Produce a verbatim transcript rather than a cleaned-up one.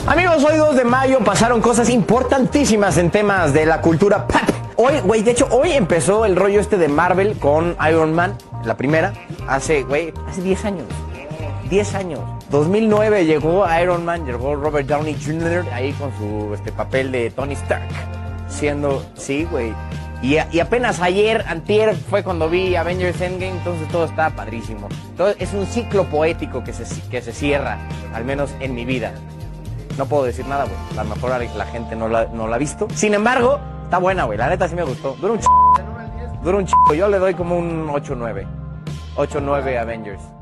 Amigos, hoy dos de mayo pasaron cosas importantísimas en temas de la cultura pop. Hoy, güey, de hecho, hoy empezó el rollo este de Marvel con Iron Man, la primera, hace, güey, hace diez años. diez años. dos mil nueve llegó Iron Man, llegó Robert Downey junior ahí con su este, papel de Tony Stark. Siendo, sí, güey. Y, y apenas ayer, antier, fue cuando vi Avengers Endgame, entonces todo está padrísimo. Todo, es un ciclo poético que se, que se cierra, al menos en mi vida. No puedo decir nada, güey. A lo mejor la gente no la, no la ha visto. Sin embargo, está buena, güey. La neta sí me gustó. Dura un ch... Dura un ch... Yo le doy como un ocho nueve. ocho nueve Avengers.